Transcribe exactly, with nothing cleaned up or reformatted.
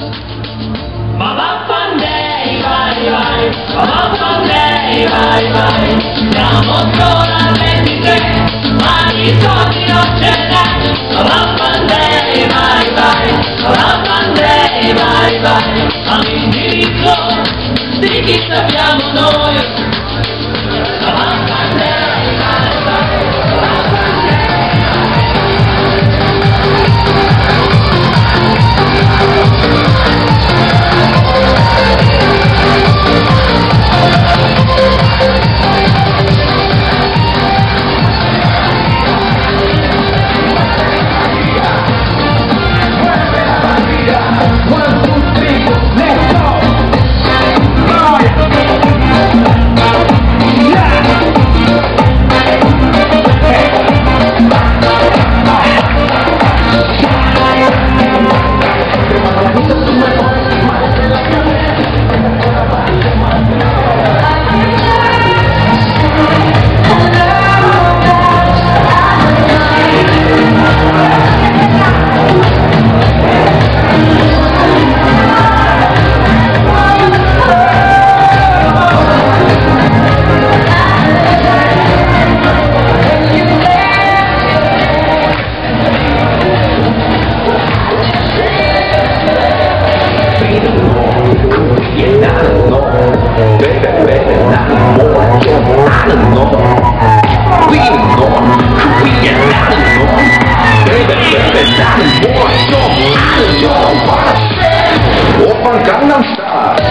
Ma vaffanday, vai vai, ma vaffanday, vai vai. Siamo solo al ventitré, ma di soldi non ce n'è. Ma vaffanday, vai vai, ma vaffanday, vai vai. All'indirizzo di chi sappiamo noi. Ma vaffanday, vai vai, ma vaffanday. Gangnam Style.